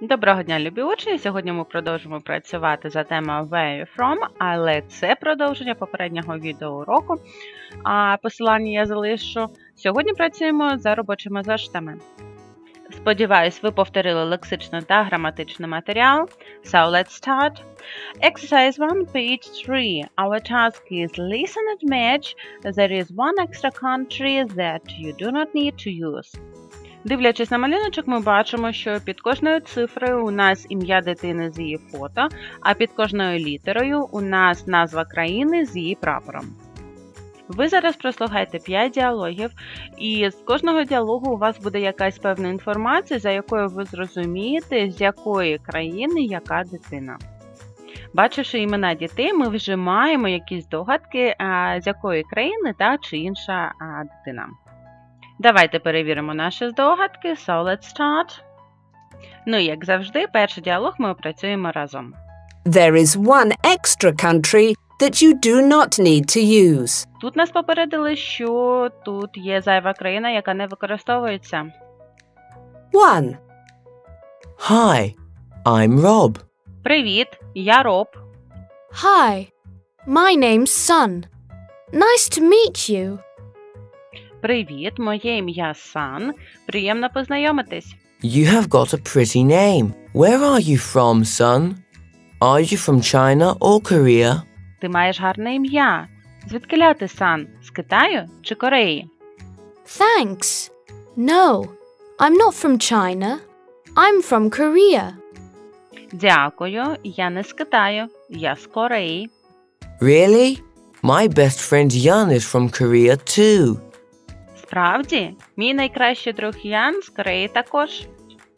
Доброго дня, любі учні! Сьогодні ми продовжимо працювати за темою Where are you from, але це продовження попереднього відеоуроку. Посилання я залишу. Сьогодні працюємо за робочими зошитами. Сподіваюсь, ви повторили лексичний та граматичний матеріал. So let's start. Exercise 1, page 3. Our task is listen and match. There is one extra country that you do not need to use. Дивлячись на малюночок, ми бачимо, що під кожною цифрою у нас ім'я дитини з її фото, а під кожною літерою у нас назва країни з її прапором. Ви зараз прослухайте 5 діалогів, і з кожного діалогу у вас буде якась певна інформація, за якою ви зрозумієте, з якої країни яка дитина. Бачивши імена дітей, ми вже маємо якісь догадки, з якої країни та чи інша дитина. Давайте перевіримо наші здогадки. So let's start. Ну, як завжди, перший діалог ми опрацюємо разом. There is one extra country that you do not need to use. Тут нас попередили, що тут є зайва країна, яка не використовується. 1. Hi, I'm Rob. Привіт, я Роб. Hi, my name's Sun. Nice to meet you. Привіт, моє ім'я Сан. Приємно познайомитись. You have got a pretty name. Where are you from, son? Are you from China or Korea? Ти маєш гарне ім'я. Звідкиля ти, Сан? З Китаю чи Кореї? Thanks. No, I'm not from China. I'm from Korea. Дякую, я не з Китаю, я з Кореї. Really? My best friend Yan is from Korea too. Справді, мій найкращий друг Ян з Кореї також.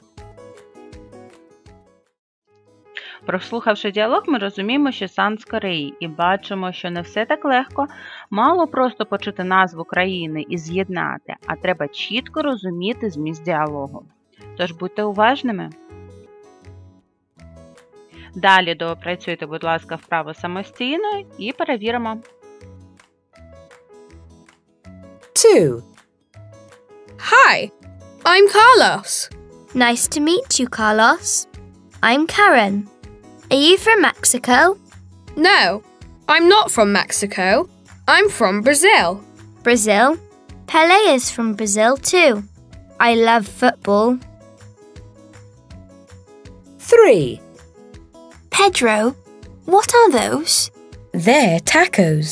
Прослухавши діалог, ми розуміємо, що Сан з Кореї, і бачимо, що не все так легко. Мало просто почути назву країни і з'єднати, а треба чітко розуміти зміст діалогу. Тож будьте уважними. Далі доопрацюйте, будь ласка, вправо самостійно і перевіримо. 2. Hi, I'm Carlos. Nice to meet you, Carlos. I'm Karen. Are you from Mexico? No, I'm not from Mexico. I'm from Brazil. Brazil? Pele is from Brazil too. I love football. 3. Pedro, what are those? They're tacos.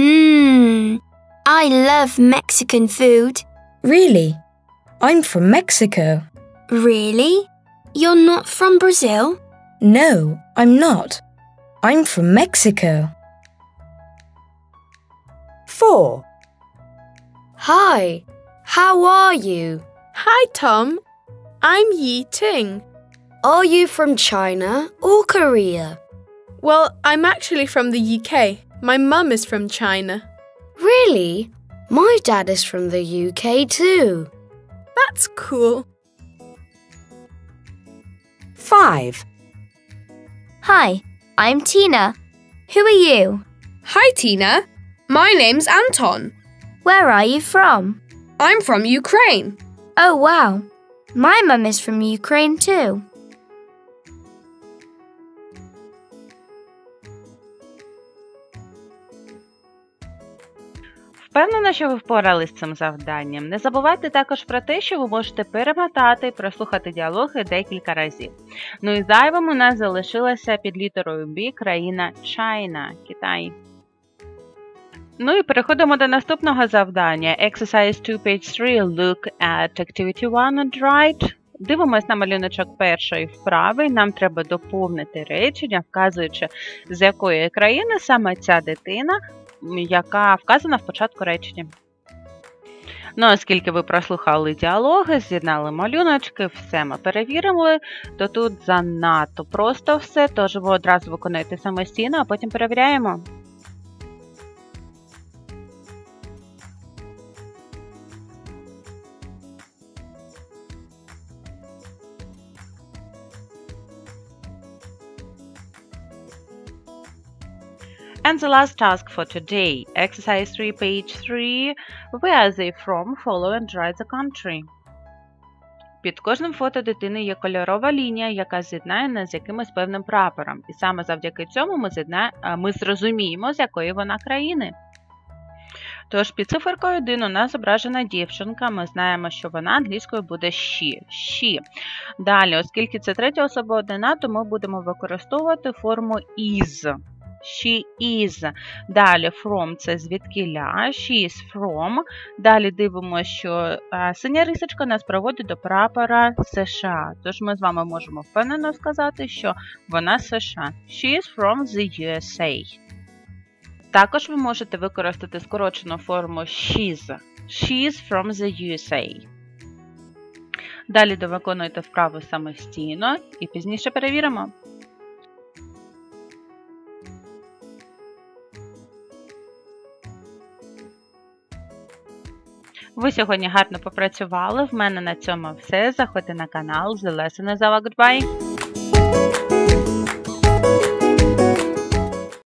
I love Mexican food. Really? I'm from Mexico. Really? You're not from Brazil? No, I'm not. I'm from Mexico. 4. Hi, how are you? Hi, Tom. I'm Yi Ting. Are you from China or Korea? Well, I'm actually from the UK. My mum is from China. Really? My dad is from the UK too. That's cool. 5. Hi, I'm Tina. Who are you? Hi, Tina. My name's Anton. Where are you from? I'm from Ukraine. Oh, wow. My mum is from Ukraine too. Впевнена, що ви впорались з цим завданням. Не забувайте також про те, що ви можете перемотати і прослухати діалоги декілька разів. Ну і зайвим у нас залишилася під літерою B країна China, Китай. Ну і переходимо до наступного завдання. Exercise 2, page 3. Look at activity 1 and write. Дивимось на малюночок першої вправи. Нам треба доповнити речення, вказуючи, з якої країни саме ця дитина, яка вказана в початку речення. Ну, оскільки ви прослухали діалоги, з'єднали малюночки, все ми перевірили, то тут занадто просто все, тож ви одразу виконуєте самостійно, а потім перевіряємо. And the last task for today, exercise 3, page 3, where are they from, follow and write the country. Під кожним фото дитини є кольорова лінія, яка з'єднає нас з якимось певним прапором. І саме завдяки цьому ми зрозуміємо, з якої вона країни. Тож під циферкою 1 у нас зображена дівчинка, ми знаємо, що вона англійською буде she. Далі, оскільки це третя особа однина, то ми будемо використовувати форму is. She is. Далі from – це звідкіля, she is from. Далі дивимося, що синя рисочка нас проводить до прапора США. Тож ми з вами можемо впевнено сказати, що вона з США. She is from the USA. Також ви можете використати скорочену форму she's. She's from the USA. Далі довиконуйте вправу самостійно і пізніше перевіримо. Ви сьогодні гарно попрацювали. В мене на цьому все. Заходьте на канал. The lesson is over. Goodbye!